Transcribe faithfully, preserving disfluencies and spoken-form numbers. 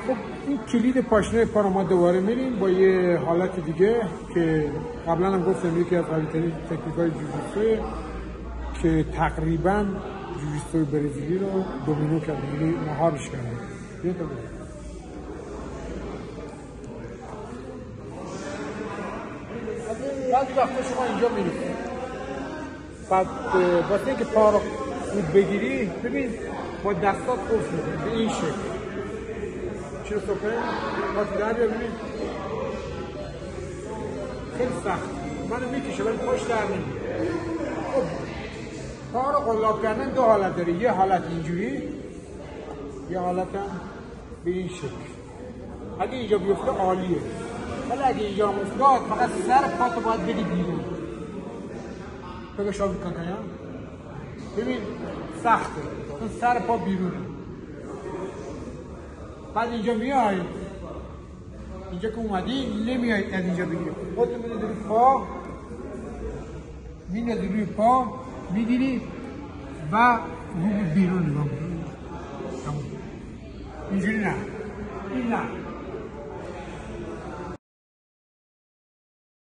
خب این کلید پاشنه پا رو ما دوباره میریم با یه حالت دیگه که قبلا هم گفتم یکی از قوی‌ترین تکنیک‌های جوجیتسوه که تقریبا جوجیتسوی برزیلی رو دومینو کرد، یعنی مهارش کرد. بیا تا بیا. بعضی وقتا شما اینجا میرید بعد واسه اینکه پا رو خوب بگیری ببین با دستات قفل میکنی به این شکل. چرا سفره؟ واسه در بیا ببین خیلی سخت منو میکشه ولی پاش در نمیاد. خب پا رو قلاب کردن دو حالت داره، یه حالت اینجوری یه حالت هم به این شکل. اگه اینجا بیفته عالیه ولی اگه اینجا هم افتاد فقط سر پاتو باید بدی بیرون. بگه شابی کاکایم ببین سخته اون سر پا بیرونه. بعد اینجا میای اینجا که اومدی نمیای از اینجا بگیری خودتو میدی روی پا میندازی روی پا میگیری و رو بیرون نگاه میکنی. اینجوری نه این نه